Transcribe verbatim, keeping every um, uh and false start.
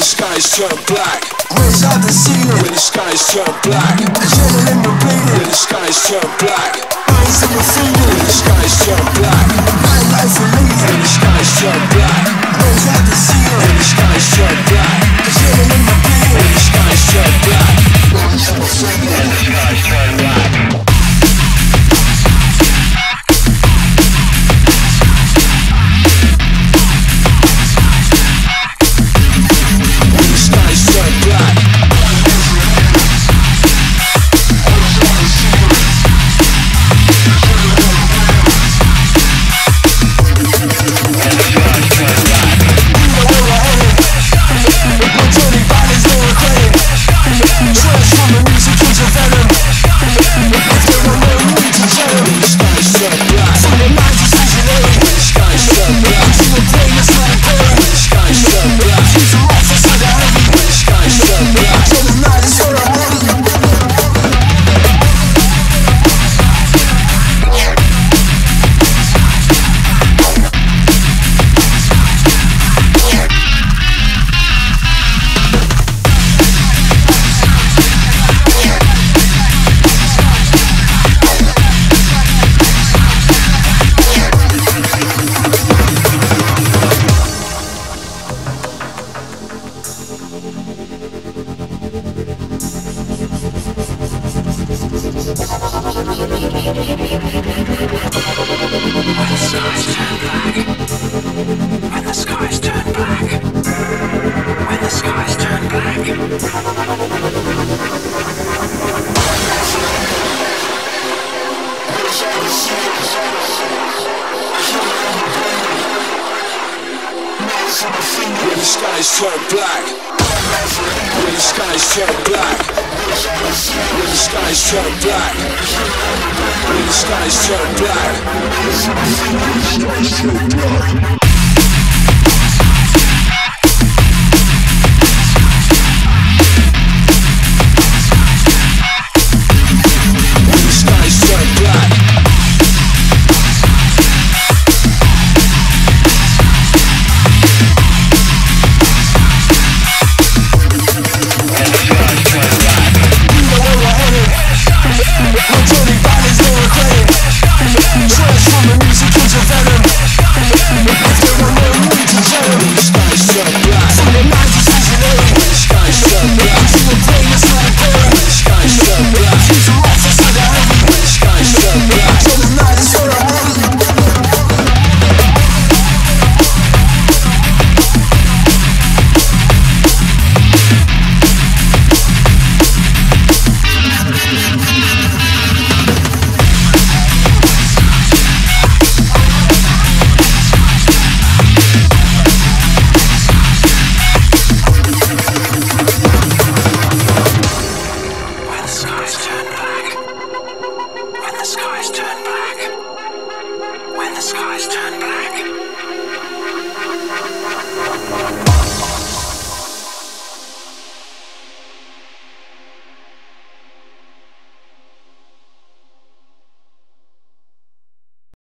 the skies turn black. Raise out the ceiling When the skies turn black. Adrenaline we're bleeding When the skies turn black. Eyes in the feeding When the skies turn black. Nightlife we're When leaving the skies turn black. Raise out the ceiling When the skies turn black. Adrenaline we're bleeding When the skies turn black. Eyes in the feeding When the skies turn black. When the skies turn black. When the skies turn black. When the skies turn black. When the skies turn black. When the skies turn black. When the skies turn black. When the skies turn black.